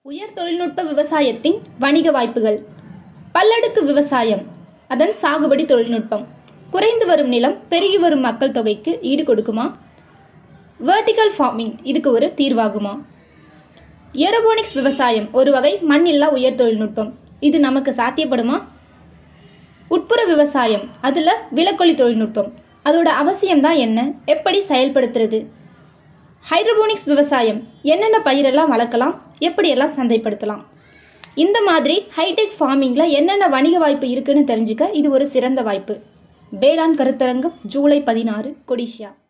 உயர் தொழில்நுட்ப விவசாயத்தின் வணிக வாய்ப்புகள். பல்லடுக்கு விவசாயம், அதன் சாகுபடி தொழில்நுட்பம். குறைந்து வரும் நிலம் பெருகி வரும் மக்கள் தொகைக்கு ஈடு கொடுக்குமா? வெர்டிகல் ஃபார்மிங் இதுக்கு ஒரு தீர்வாகுமா? ஏரோபோனிக்ஸ் விவசாயம் ஒரு வகை மண்ணில்லா உயர் தொழில்நுட்பம். இது நமக்கு சாத்தியப்படுமா? உட்புற விவசாயம், அதுல விலக்கொல்லி தொழில்நுட்பம். அதோட அவசியம்தான் என்ன, எப்படி செயல்படுத்துறது? ஹைட்ரோபோனிக்ஸ் விவசாயம், என்னென்ன பயிரெல்லாம் வளர்க்கலாம், எப்படியெல்லாம் சந்தைப்படுத்தலாம்? இந்த மாதிரி ஹைடெக் ஃபார்மிங்ல என்னென்ன வணிக வாய்ப்பு இருக்குன்னு தெரிஞ்சுக்க இது ஒரு சிறந்த வாய்ப்பு. வேளாண் கருத்தரங்கம், ஜூலை 16, கொடிஷியா.